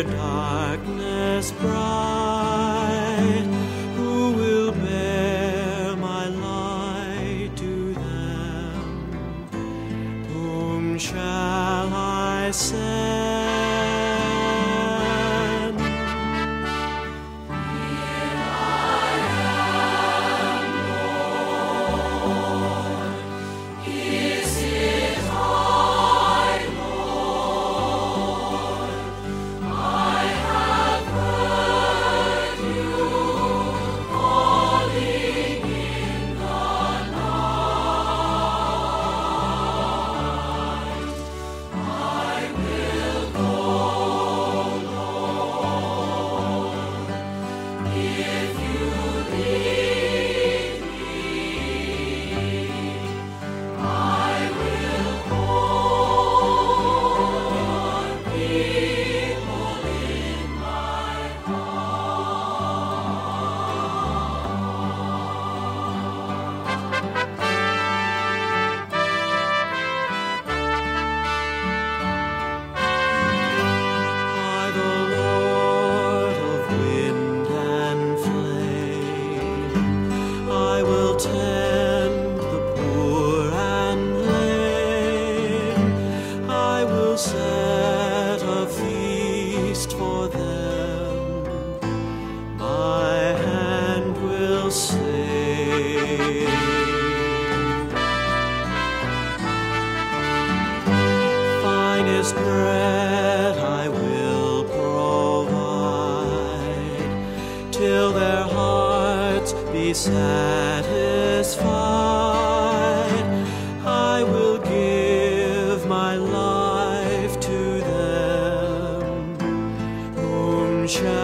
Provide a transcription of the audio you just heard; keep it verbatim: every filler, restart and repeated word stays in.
darkness bright, who will bear my light to them? Whom shall I send? Tend the poor and lame, I will set a feast for them, my hand will save. Finest bread I will provide, till their hearts be satisfied. I will give my life to them. Whom shall